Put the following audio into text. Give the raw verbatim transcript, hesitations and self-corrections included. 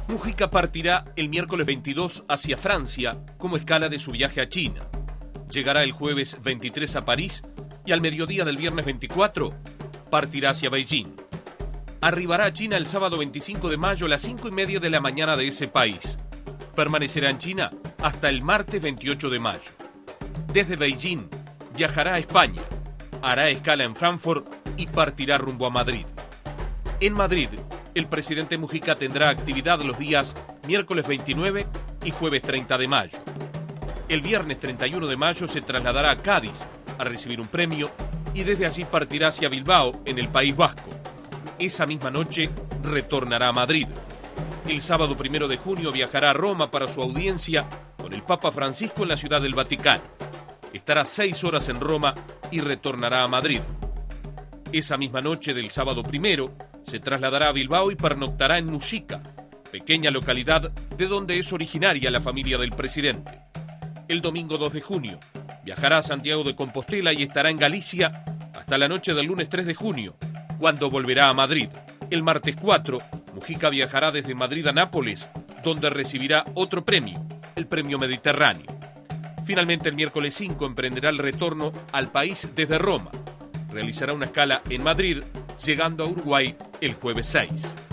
Mujica partirá el miércoles veintidós hacia Francia como escala de su viaje a China. Llegará el jueves veintitrés a París y al mediodía del viernes veinticuatro partirá hacia Beijing. Arribará a China el sábado veinticinco de mayo a las cinco y media de la mañana de ese país. Permanecerá en China hasta el martes veintiocho de mayo. Desde Beijing viajará a España, hará escala en Frankfurt y partirá rumbo a Madrid. En Madrid, el presidente Mujica tendrá actividad los días miércoles veintinueve y jueves treinta de mayo. El viernes treinta y uno de mayo se trasladará a Cádiz a recibir un premio y desde allí partirá hacia Bilbao, en el País Vasco. Esa misma noche retornará a Madrid. El sábado primero de junio viajará a Roma para su audiencia con el Papa Francisco en la Ciudad del Vaticano. Estará seis horas en Roma y retornará a Madrid. Esa misma noche del sábado primero se trasladará a Bilbao y pernoctará en Muxica, pequeña localidad de donde es originaria la familia del presidente. El domingo dos de junio viajará a Santiago de Compostela y estará en Galicia hasta la noche del lunes tres de junio, cuando volverá a Madrid. El martes cuatro, Mujica viajará desde Madrid a Nápoles, donde recibirá otro premio, el Premio Mediterráneo. Finalmente, el miércoles cinco emprenderá el retorno al país desde Roma. Realizará una escala en Madrid, llegando a Uruguay el jueves seis.